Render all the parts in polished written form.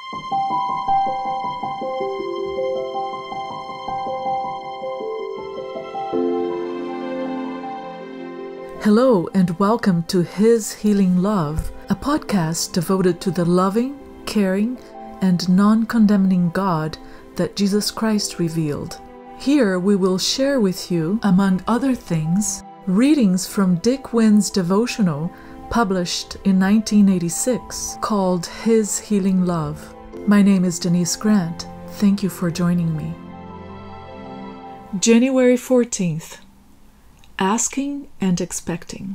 Hello and welcome to His Healing Love, a podcast devoted to the loving, caring, and non-condemning God that Jesus Christ revealed. Here we will share with you, among other things, readings from Dick Winn's devotional published in 1986 called His Healing Love. My name is Denise Grant. Thank you for joining me. January 14th. Asking and expecting.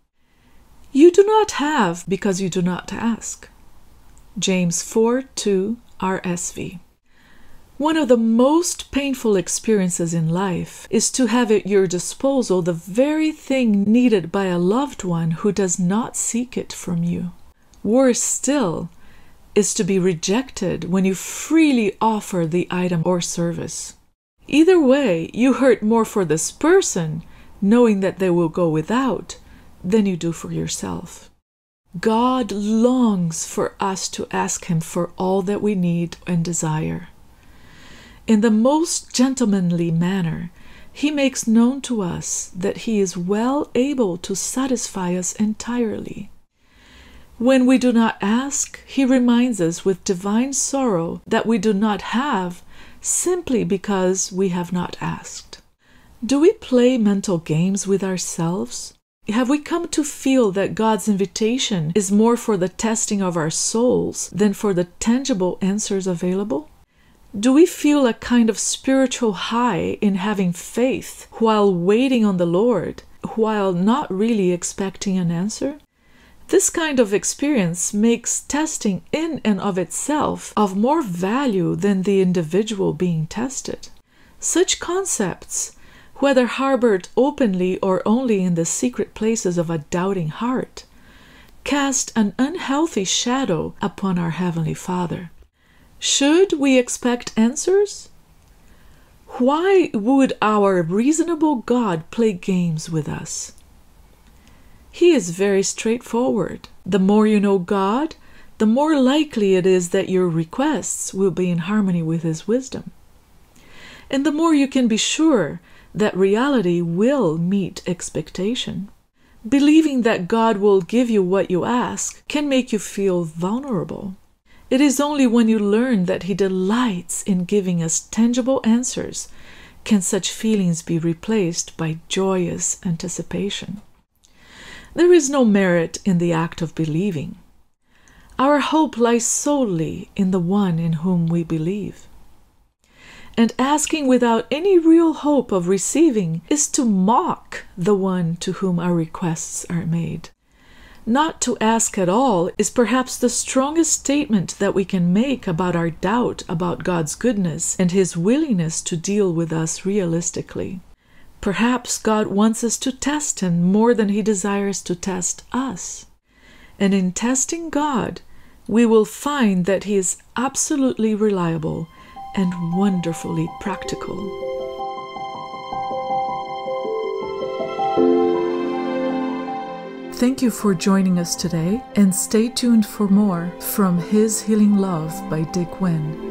You do not have because you do not ask. James 4:2 RSV. One of the most painful experiences in life is to have at your disposal the very thing needed by a loved one who does not seek it from you. Worse still is to be rejected when you freely offer the item or service. Either way, you hurt more for this person, knowing that they will go without, than you do for yourself. God longs for us to ask Him for all that we need and desire. In the most gentlemanly manner, He makes known to us that He is well able to satisfy us entirely. When we do not ask, He reminds us with divine sorrow that we do not have simply because we have not asked. Do we play mental games with ourselves? Have we come to feel that God's invitation is more for the testing of our souls than for the tangible answers available? Do we feel a kind of spiritual high in having faith while waiting on the Lord, while not really expecting an answer? This kind of experience makes testing in and of itself of more value than the individual being tested. Such concepts, whether harbored openly or only in the secret places of a doubting heart, cast an unhealthy shadow upon our Heavenly Father. Should we expect answers? Why would our reasonable God play games with us? He is very straightforward. The more you know God, the more likely it is that your requests will be in harmony with His wisdom. And the more you can be sure that reality will meet expectation. Believing that God will give you what you ask can make you feel vulnerable. It is only when you learn that He delights in giving us tangible answers can such feelings be replaced by joyous anticipation. There is no merit in the act of believing. Our hope lies solely in the one in whom we believe. And asking without any real hope of receiving is to mock the one to whom our requests are made. Not to ask at all is perhaps the strongest statement that we can make about our doubt about God's goodness and His willingness to deal with us realistically. Perhaps God wants us to test Him more than He desires to test us. And in testing God, we will find that He is absolutely reliable and wonderfully practical. Thank you for joining us today, and stay tuned for more from His Healing Love by Dick Winn.